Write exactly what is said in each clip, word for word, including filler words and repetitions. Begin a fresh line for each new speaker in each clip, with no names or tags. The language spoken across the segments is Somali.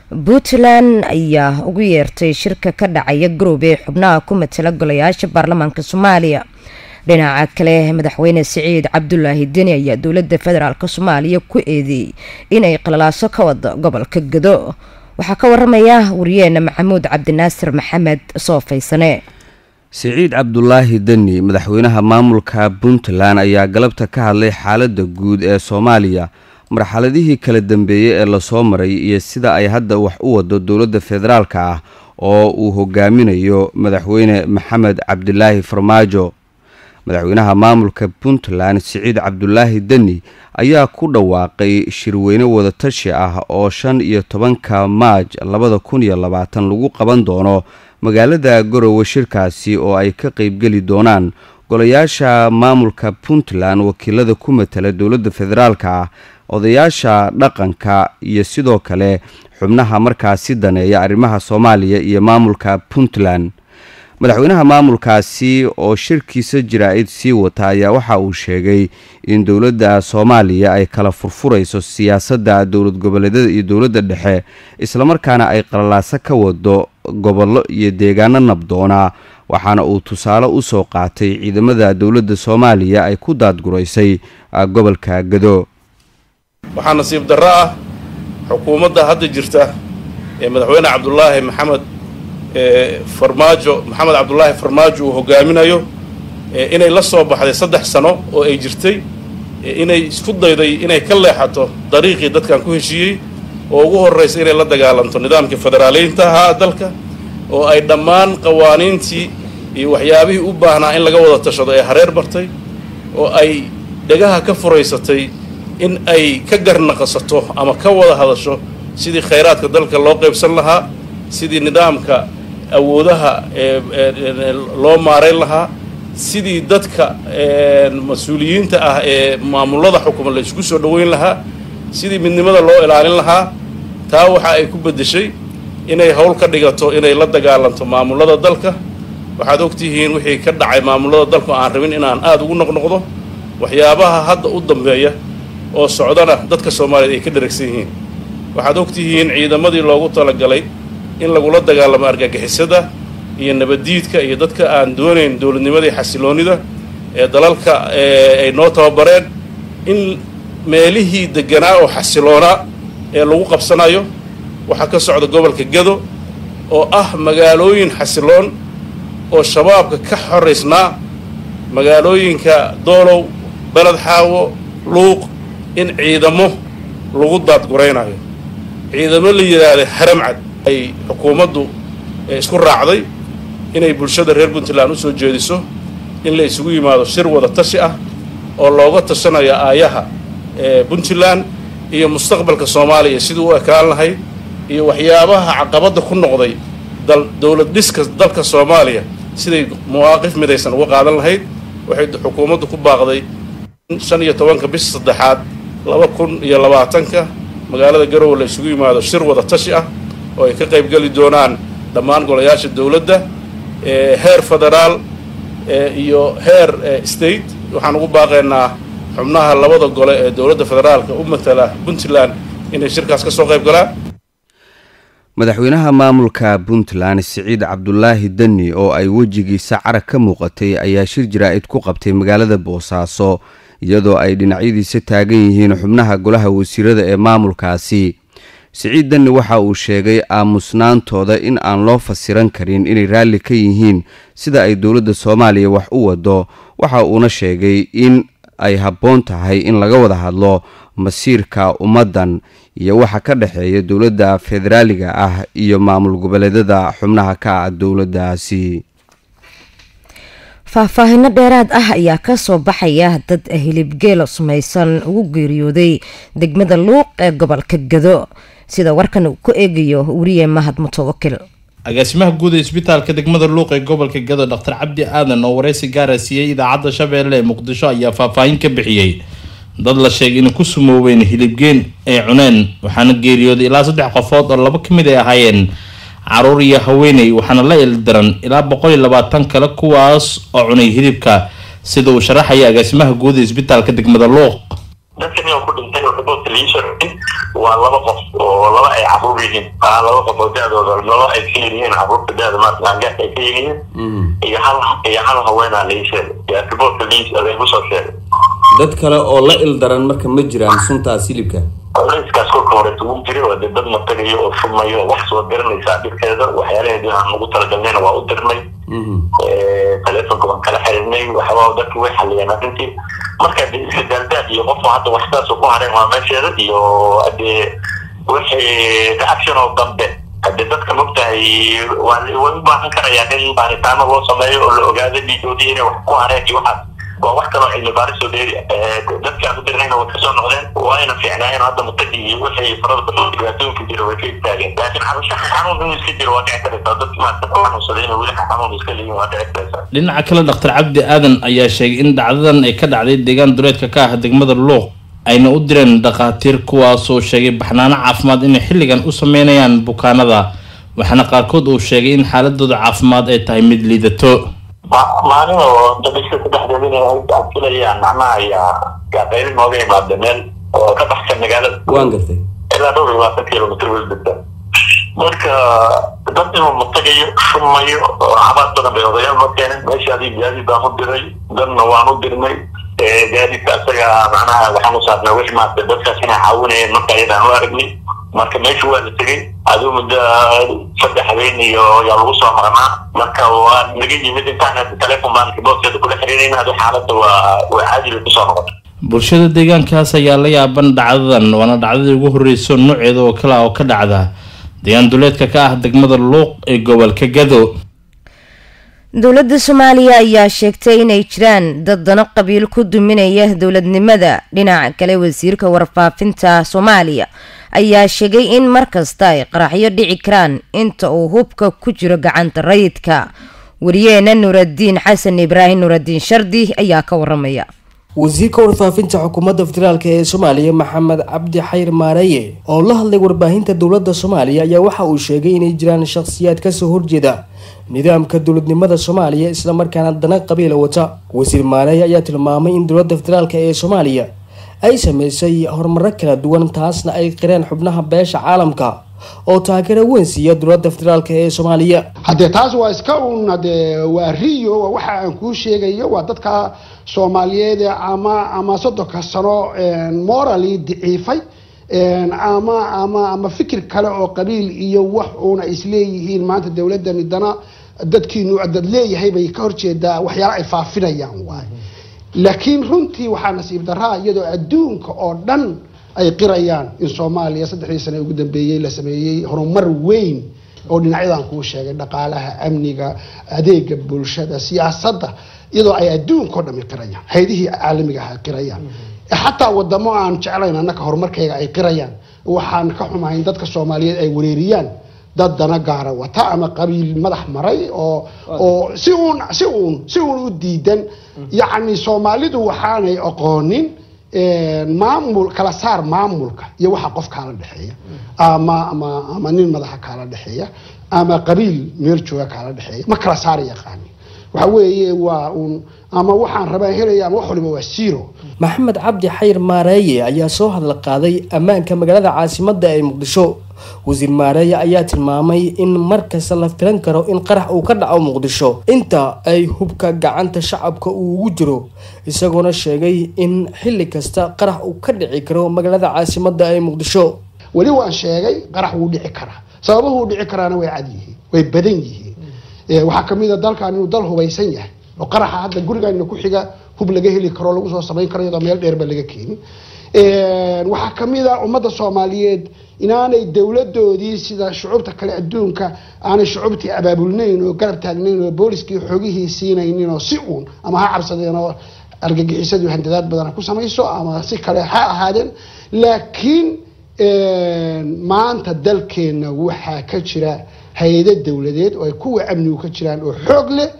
Puntland ayaa ugu yeertay shirka ka dhacaya Garowe xubnaha ku matala golayaasha baarlamaanka Soomaaliya. dhinaca kale madaxweyne Siciid Cabdullaahi Deni ayaa dowladda federaalka Soomaaliya ku eedeeyay inay qalalaaso ka wado gobolka Gado. waxaa ka waramaya wariyeena Maxamuud Cabdinaasir Maxamed Soofaysane.
Siciid Cabdullaahi Deni madaxweynaha maamulka Puntland ayaa galabta ka hadlay xaaladda guud ee Soomaaliya, marxaladihii kala dambeeyay ee la soo maray iyo sida ay hadda wax u wado dowladda federaalka ah oo uu hogaaminayo madaxweyne Maxamed Cabdilaahi Farmaajo. madaxweynaha maamulka Puntland Siciid Cabdullaahi Deni ayaa ku dhawaaqay shirweyne wada tashi ah oo shan iyo tobanka Maaj labada kun iyo labaatan lagu qaban doono magaalada Garowe. shirkaasi oo ay ka qayb gali doonaan golayaasha maamulka Puntland, wakiilada ku matala dowladda federaalka ah, odayaasha dhaqanka iyo sidoo kale xubnaha markaasi daneeya arrimaha Soomaaliya iyo maamulka Puntland. madaxweynaha maamulkaasi oo shirkiisa jiraa'id sii wata ayaa waxa uu sheegay in dowladda Soomaaliya ay kala furfurayso siyaasadda dowlad goboleedyada iyo dowladda dhexe, isla markaana ay qalalaaso ka wado gobollo iyo deegaano nabdoona, waxaana uu tusaale u soo qaatay ciidamada dowladda Soomaaliya ay ku daadguraysay gobolka Gado.
waxaa nasiib darro ah xukuumadda hadda jirta ee madaxweyne Cabdullaahi Maxamed Farmaajo Maxamed Cabdullaahi Farmaajo uu hogaaminayo inay la soo baxday saddex sano oo ay jirtay inay isku dayday inay ka leexato dariiqii dadkan ku heshiiyey oo ugu horreysay inay la dagaalanto nidaamkii federaaleynta ahaa dalka, oo ay dhammaan qawaaniintii iyo waxyaabihii u baahnaa in laga wada tashado ee hareer bartay, oo ay dhagaha ka furaysatay in ay ka garnaqasato ama ka wada hadasho sidii khayraadka dalka loo qaybsan lahaa, sidii nidaamka awoodaha loo maareyn lahaa, sidii dadka mas-uuliyiinta ah ee maamulada xukuma la isku soo dhaweyn lahaa, sidii midnimada loo ilaalin lahaa. taa waxa ay ku bedeshay inay hawl ka dhigato inay la dagaalanto maamulada dalka. waxaad ogtihiin wixii ka dhacay maamulada dalka aan rabin inaan aad ugu noqnoqdo, waxyaabaha hadda u dambeeya oo socdana dadka Soomaaliyeed ay ka dharagsan yihiin. waxaad ogtihiin ciidamadii loogu talagalay in lagula dagaalamo argagixisada iyo nabadiidka iyo dadka aan doonayn dowladnimadii xasiloonida ee dalalka ay noo tababareen in meelihii deganaa oo xasiloonaa ee lagu qabsanayo. waxaa ka socda gobolka Gado oo ah magaalooyin xasiloon oo shabaabka ka xoreysnaa, magaalooyinka Doolow, Balad Xaawo, Luuq, in ciidamo lagu daadguraynayo, ciidamo la yiraahdo haramcad. ay xukuumaddu isku raacday inay bulshada reer Puntland u soo jeediso in la isugu yimaado shir wada tashi ah oo looga tashanayo aayaha ee Puntland iyo mustaqbalka Soomaaliya sidii uu ekaan lahayd iyo waxyaabaha caqabada ku noqday dowlad dhiska dalka Soomaaliya sidii muwaaqif midaysan uga qaadan lahayd. waxay xukuumaddu ku baaqday shan iyo tobanka bisha saddexaad laba kun iyo labaatanka magaalada Garowe la isugu yimaado shir wada tashi ah oo ay ka qayb gali doonaan dhammaan golayaasha dowladda ee heer federaal iyo heer state. waxaan ugu baaqaynaa xubnaha labada gole ee dowladda federaalka u matala Puntland inay shirkaas ka soo qayb galaan.
madaxweynaha maamulka Puntland Siciid Cabdullaahi Deni oo ay wajigiisa carag ka muuqatay ayaa shir jiraa'id ku qabtay magaalada Boosaaso, iyadoo ay dhinacyadiisa taagan yihiin xubnaha golaha wasiirada ee maamulkaasi. Siciid Deni waxa uu sheegay aamusnaantooda in aan loo fasiran karin inay raalli ka yihiin sida ay dowladda Soomaaliya wax u wado. waxa uuna sheegay in ay habboon tahay in laga wada hadlo masiirka ummadan iyo waxa ka dhaxeeya dowladda federaaliga ah iyo maamul goboleedyada xubnaha ka ah dowladdaasi.
faahfaahinno dheeraad ah ayaa ka soo baxaya dad hilibgeel samaysan ugu geeriyooday degmada Luuq ee gobolka Gado, sida warkan uu ku eegayo wariye Mahad Mutawakil.
agaasimaha guud ee isbitaalka degmada Luuq ee gobolka Gado Dr Cabdi Aadan oo wareysi gaar ah siiyay idaacadda Shabeelle ee Muqdisho ayaa faahfaahin ka bixiyay dad la sheegay in ku sumoobeen hilibgeen ay cuneen, waxaana geeriyooday ilaa saddex qofood oo laba ka mid ah ahaayeen caruur iyo haweeney, waxaana la ildaran ilaa boqol iyo labaatan kale kuwaas oo cunay hilibka, sida uu sharaxaya agaasimaha guud ee isbitaalka degmada Luuq.
dadkani oo ku dhintay oo riboodka laga soo xigay waa laba qof oo laba ay caruur yihiin laba qof oo da'dooda laba ay ka yihiin caruurta da'da marka aangaarka ay ka yihiin iyo hal iyo hal haweenaa laga sheegay riboodka laga soo sheegay
dad kale oo la ildaran marka ma jiraan sunta silibka
iskaas kolka hore ugu jiray waa dad matagayo oo fumayo wax soo garanaysa dhibkeeda waxyaalaheedii aan ugu talagalnayna waa u dirnay telefonka waan kala xiriirnay waxbaa dadku way xaliyeen arrintii marka iska daaldaad iyo qofka hadda waxtaas ku hareen waa meesheeda iyo hadee wixii reaction oo dambe hadee dadka mogtahay waa u baahan karayaan in baaritaano loo sameeyo oo la ogaado dhiigoodii inay wax ku hareen iyo waxaas waa wax kaloo cilmi baaris oo dheeri dadka aan u dirnayna way kasoo noqdeen waayna fiicnaayeen hadda mutagi iyo wixii farada badan dhibaatooyinka jira way ka istaageen laakiin xanuunshaha xanuun inuu iska jiro waa dhici karaysaa dadka maanta ku xanuunsaday inuu weli xanuun iska leeyihin waa dhici karaysaa
dhinaca kale dhaktar cabdi aadan ayaa sheegay in dhacdadan ay ka dhacday deegaan duleedka ka ah degmada luuq ayna u direen dhakhaatiir kuwaasoo sheegay baxnaano caafimaad inay xilligan u sameynayaan bukaanada waxaana qaarkood uu sheegay in xaaladooda caafimaad ay tahay mid liidato
maalin oo dadka saddexdeed inay ay filayaan macnaha ayaa gaaqeyrin nooga imaada meel oo ka baxsan magaalada
waan gartay
ilaa dhowr iyo labaatan kilomitr welbada marka dad inuu matagayo shumayo cabaad badan bay odayaal ma keeneen meesha adii gaadiid baan u diray dadna waan u dirnay gaadiidka asaga macnaha waxaan u saarnay wixii maarta dadkaas inay caawinayeen marka ayadaan u aragnay marka meesha waa la tegay aduu muddo saddex habeen iyo yaa lagu soo maqnaa marka waa naga yimid intaan telefoon baan riboodkeeda kula xiriirayna aduu xaaladda waa waa caadi bay kusoo noqotay
bulshada deegaankaas ayaa la yaaban dhacdadan waana dhacdadii ugu horreyso nooceeda oo kale oo ka dhacda deegaan duleedka ka ah degmada luuq ee gobolka gado
dowladda soomaaliya ayaa sheegtay inay jiraan dad dano qabiil ku duminaya dowladnimada dhinaca kale wasiirka warfaafinta soomaaliya ayaa sheegay in markasta ay qaraxyo dhici karaan inta uu hubka ku jiro gacanta rayidka wariyeena nuuradiin xasan ibraahim nuuradiin shardi ayaa ka waramaya
wasiirka warfaafinta xukuumadda federaalka ee soomaaliya maxamed cabdi xayr maareye oo la hadlay warbaahinta dowladda soomaaliya ayaa waxa uu sheegay inay jiraan shakhsiyaad kasoo horjeeda nidaamka dowladnimada soomaaliya islamarkaana dana qabiila wata wasiir maareye ayaa tilmaamay in dowladda federaalka ee soomaaliya ay sameysay horumaro kala duwan taasna ay qireen xubnaha beesha caalamka oo taageero weyn siiya dowladda federaalka ee soomaaliya
haddee taas waa iska un hadee waa riyo waxa aan kuu sheegayo waa dadka soomaaliyeed ama ama soddonka sano morally daciifay ama ama ama fikir kale oo qabiil iyo wax uuna isleeyihiin maanta dowladani dana dadkiinu dad leeyahay bay ka horjeedaa waxyaala ay faafinayaan waay laakiin runtii waxaa nasiib daraa iyadoo adduunka oo dhan ay qirayaan in soomaaliya saddexdii sane ugu dambeeyey la sameeyey horumar weyn oo dhinacyadan kuu sheegay dhaqaalaha amniga adeega bulshada siyaasadda iyadoo ay adduunka oo dhami qirayaan hay-adihii caalamiga ah qirayaan xataa wadamo aan jeclayn annaka horumarkayga ay qirayaan waxaan ka xumahayn dadka soomaaliyeed ay wareeriyaan dad dana gaara wata ama qabiil madax maray oo oo si uun si uun si uun u diidan yacni soomaalidu waxaanay aqoonin maamul kala saar maamulka iyo waxa qof kaala dhexeeya ama ama ama nin madaxa kaala dhexeeya ama qabiil meel jooga kaala dhexeeya ma kala saar yaqaan waxa weeye waa un ama waxaan rabaa helaya ama wax waliba waa zero
maxamed cabdi xayr maareye ayaa soo hadal qaaday ammaanka magaalada caasimadda ee muqdisho wasiir maareye ayaa tilmaamay in markasta la filan karo in qarax uu ka dhaco muqdisho inta ay hubka gacanta shacabka uu ugu jiro isagoona sheegay in xilli kasta qarax uu ka dhici karo magaalada caasimadda ee muqdisho
weli waan sheegay qarax wuu dhici karaa sababuhu uu dhici karaana way cad yihiin way badan yihiin waxaa kamid a dalkan inuu dal hubaysan yahay oo qaraxa hadda gurigaanina ku xiga hub laga heli karo lagu soo samayn karo iyadoo meel dheerba laga keenin waxaa kamid a ummadda soomaaliyeed inaanay dowladoodii sida shucuubta kale adduunka aanay shucuubtii abaabulnayn oo garab taagnayn oo booliskii xoogihii siinaynin oo si uun ama ha cabsadeen oo argagixisadii handadaad badan ku samayso ama si kale ha ahaadeen laakiin maanta dalkeena waxaa ka jira hay-ado dowladeed oo ay kuwa amnigu ka jiraan oo xoog leh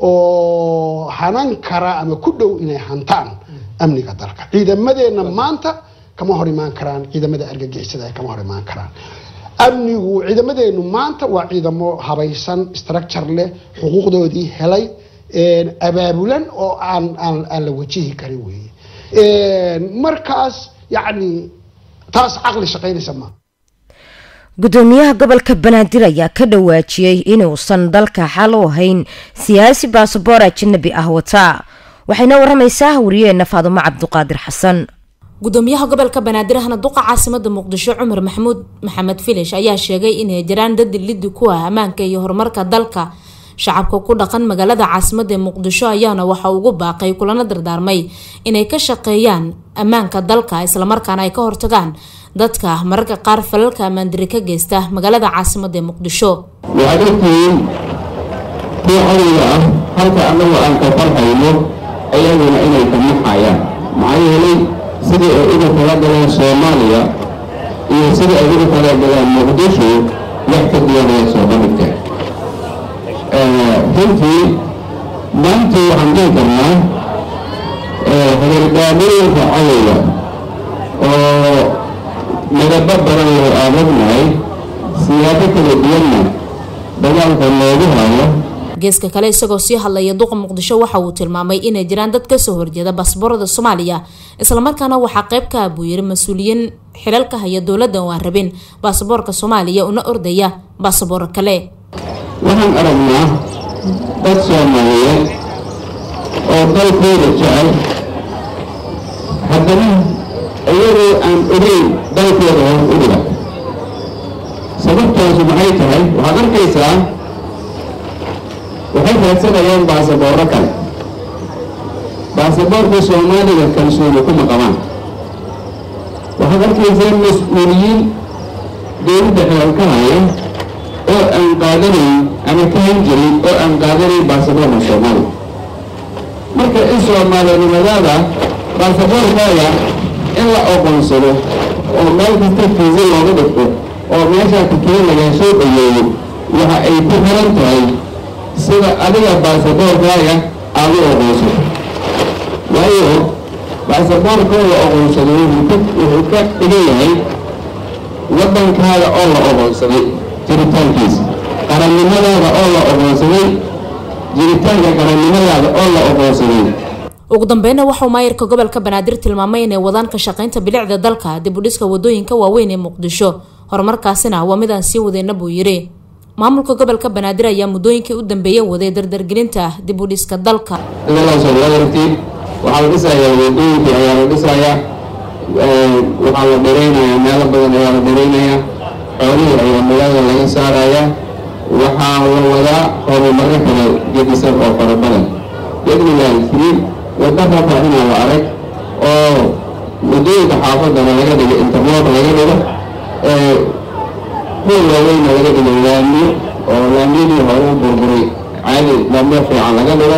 oo hanan kara ama ku dhow inay hantaan amniga dalka ciidamadeena maanta kama hor imaan karaan ciidamada argagixisada ay kama hor imaan karaan amnigu ciidamadeenu maanta waa ciidamo habaysan structure leh xuquuqdoodii helay abaabulan oo aan aan aan la wajihi karin weeye markaas yacni taas caqli shaqaynaysa ma
gudoomiyaha gobolka banaadir ayaa ka dhawaajiyey inuusan dalka xal u ahayn siyaasi baasaboor ajnabi ah wataa waxayna waramaysaa wariyeena faadumo cabduqaadir xasan
gudoomiyaha gobolka banaadir ahna duqa caasimada muqdisho cumar maxamuud maxamed filish ayaa sheegay inay jiraan dad liddi ku ah ammaanka iyo horumarka dalka shacabka ku dhaqan magaalada caasimada muqdisho ayaana waxa ugu baaqay kulana dardaarmay inay ka shaqeeyaan ammaanka dalka isla markaana ay ka hortagaan dadka mararka qaar falalka ammaan darri ka geysta magaalada caasimada muqdisho
waxaadtiin kuwa ah halka anagu aan ka farxayno ayaguna inay ka maxayaan maxaa yeelay sidii ay uga kala galeen soomaaliya iyo sidii ay uga kala galeen muqdisho wax ka duwanaya soo bandhigteen runtii maanta waxaan dhihi karnaa hadalgaamooyinka cadowga oo midabo badan loo aadagnahay siyaabo kala duwanna dagaalka loogu hayo
geeska kale isagoo sii hadlaya duqa muqdisho waxa uu tilmaamay inay jiraan dad kasoo horjeeda baasaboorada soomaaliya islamarkaana waxaa qayb ka ah buu yiri mas-uuliyiin xilalka haya dowladda oo aan rabin baasaboorka soomaaliya una ordaya baasaboor kale
waxaan aragnaa dad soomaaliyeed oo dalkooda jecel haddana iyagoo aan ogeyn dalkooda hoos u dhiga sababtaasu maxay tahay waxaad arkaysaa waxay raadsanayaan baasaboorro kale baasaboorka soomaaliga kalsooni kuma qabaan waxaad arkaysaa mas-uuliyiin dowladda xilal ka haya oo aan qaadanayn ama ka han jirin oo aan qaadanayn baasaboorka soomaaliga marka in soomaalinimadaada baasaboorkaaga in la oqoonsado oo meel kasta fiisa looga dhigto oo meeshaa kakeen lagaa soo dhaweeyo waxa ay ku xiran tahay sida adiga baasaboorkaaga aada u oqoonsato waayo baasaboorkoo la oqoonsado wuxuu ka dhigan yahay waddankaaga oo la oqoonsaday jiritaankiisa qarannimadaada oo la oqoonsaday jiritaanka qarannimadaada oo la oqoonsaday
ugu dambeynna waxauu maayirka gobolka banaadir tilmaamay inay wadaan ka shaqaynta bilicda dalka dib u dhiska wadooyinka waaweyn ee muqdisho horumarkaasina waa midaan sii wadeyna buu yiri maamulka gobolka banaadir ayaa muddooyinkii u dambeeyay waday dardargelinta dib u dhiska dalka
waxaa la dhisayaa wadooyinkii ayaa la dhisayaa waxaa la dhareynayaa meelo badan ayaa la dhareynayaa xoolihii ayaa magaalada laga saarayaa waxaa la wadaa horumarro kale gedisan oo fara badan yadmigaakii wadda rafaacina la arag oo wadooyinka xaafadana laga dhigo internet laga dhigo kuwa waaweyna laga dhigo laamiyo oo laamiyadii hore u burburay caadi laamiyo fiican laga dhigo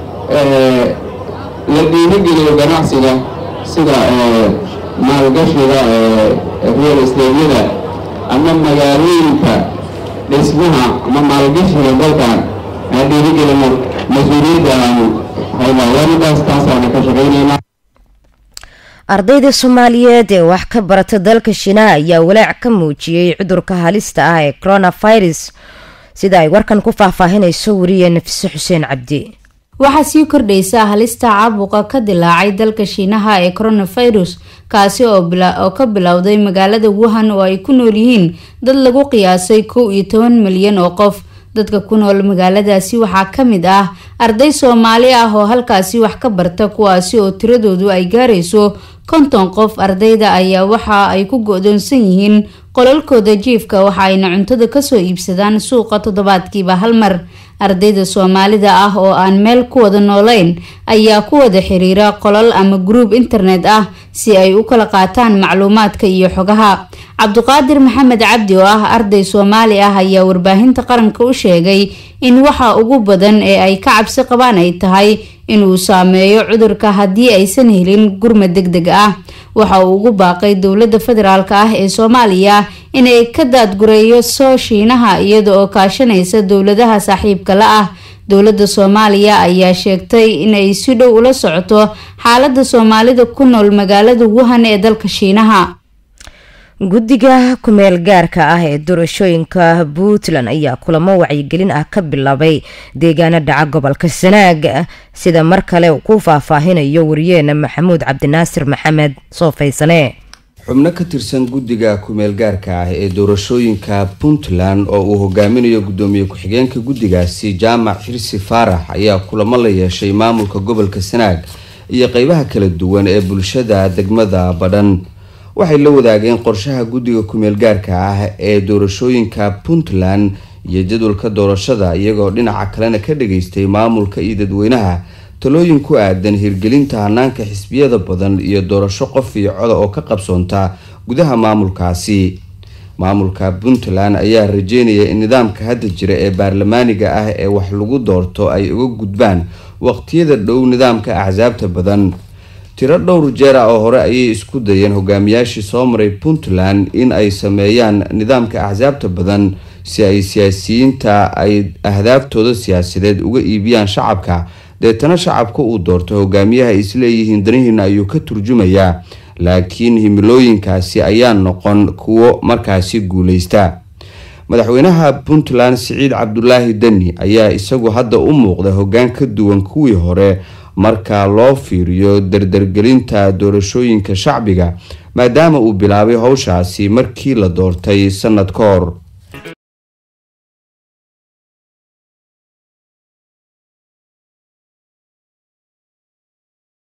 la dhiirigeliyo ganacsiga sida maalgashiga real estate-yada ama magaalooyinka dhismaha ama maalgashiga dalkan aan dhiirigelino mas-uuliyadda aan haynawaanidaas taasaana ka shaqaynaynaa
ardayda soomaaliyeed ee wax ka barata dalka shiinaha ayaa walaac ka muujiyey cudurka halista ah ee coronavirus sida ay warkan ku faahfaahinayso wariye nafise xuseen cabdi
waxaa sii kordhaysa halista caabuqa ka dilaacay dalka shiinaha ee coronavirus kaasi oo ka bilowday magaalada wuhan oo ay ku nool yihiin dad lagu qiyaasay kow iyo toban milyan oo qof dadka ku nool magaaladaasi waxaa ka mid ah arday soomaali ah oo halkaasi wax ka barta kuwaasi oo tiradoodu ay gaarayso konton qof ardayda ayaa waxa ay ku go-doonsan yihiin qolalkooda jiifka waxa ayna cuntada kasoo iibsadaan suuqa toddobaadkiiba hal mar ardayda soomaalida ah oo aan meel ku wada noolayn ayaa ku wada xiriira qolal ama gruub internet ah si ay u kala qaataan macluumaadka iyo xogaha cabdiqaadir maxamed cabdi oo ah arday soomaali ah ayaa warbaahinta qaranka u sheegay in waxa ugu badan ee ay ka cabsi qabaan ay tahay inuu saameeyo cudurka haddii aysan helin gurmad degdeg ah waxa uu ugu baaqay dowladda federaalk ah ee soomaaliya inay ka daadgureeyo soo shiinaha iyada oo kaashanaysa dowladaha saaxiibka la ah dowladda soomaaliya ayaa sheegtay inay si dhow ula socoto xaalada soomaalida ku nool magaalada wuhan ee dalka shiinaha
guddiga kumeel gaarka ah ee doorashooyinka puntland ayaa kulamo wacyigelin ah ka bilaabay deegaano dhaca gobolka sanaag sida mar kale uu ku faahfaahinayo wariyeena maxamuud cabdinaasir maxamed soofaysane.
xubno ka tirsan guddiga kumeel gaarka ah ee doorashooyinka puntland oo uu hogaaminayo gudoomiye ku-xigeenka guddigaasi jaamac xirsi faarax ayaa kulamo la yeeshay maamulka gobolka sanaag iyo qeybaha kala duwan ee bulshada degmada badhan. waxay la wadaageen qorshaha guddiga kumeel gaarka ah ee doorashooyinka puntland iyo jadwalka doorashada iyagoo dhinaca kalena ka dhageystay maamulka iyo dadweynaha talooyin ku aadan hirgelinta hanaanka xisbiyada badan iyo doorasho qof iyo coda oo ka qabsoonta gudaha maamulkaasi. maamulka puntland ayaa rajeynaya in nidaamka hadda jira ee baarlamaaniga ah ee wax lagu doorto ay uga gudbaan waqtiyada dhow nidaamka axsaabta badan. tiro dhowr jeer ah oo hore ayay isku dayeen hogaamiyaashii soo maray puntland in ay sameeyaan nidaamka axsaabta badan si ay siyaasiyiinta ay ahdaabtooda siyaasadeed uga iibiyaan shacabka, deetana shacabka uu doorto hogaamiyaha ay isleeyihiin danihiina ayuu ka turjumayaa, laakiin himilooyinkaasi ayaa noqon kuwo markaasi guuleysta. madaxweynaha puntland siciid cabdulaahi deni ayaa isagu hadda u muuqda hoggaan ka duwan kuwii hore marka loo fiiriyo dardargelinta doorashooyinka shacbiga maadaama uu bilaabay howshaasi markii la doortay sanad ka hor.